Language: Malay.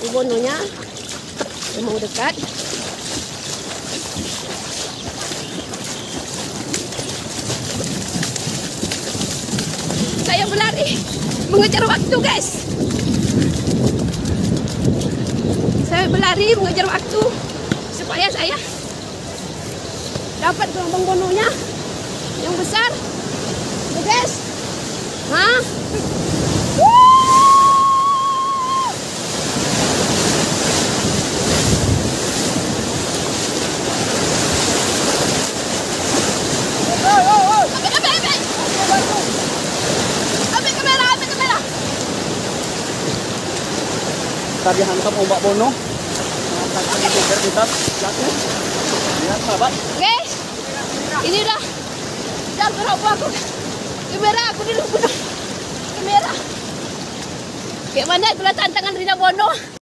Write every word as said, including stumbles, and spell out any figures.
bononya. Dia mau dekat. Saya berlari mengejar waktu, guys. Saya berlari mengejar waktu supaya saya dapat gelombang bononya yang besar. Ya, guys. Hah? Tadi hantam ombak bono. Lihat sahabat. Guys, ini udah udah berapa aku kamera aku di luar kamera. Kayak mana pula tantangan Rina Bono?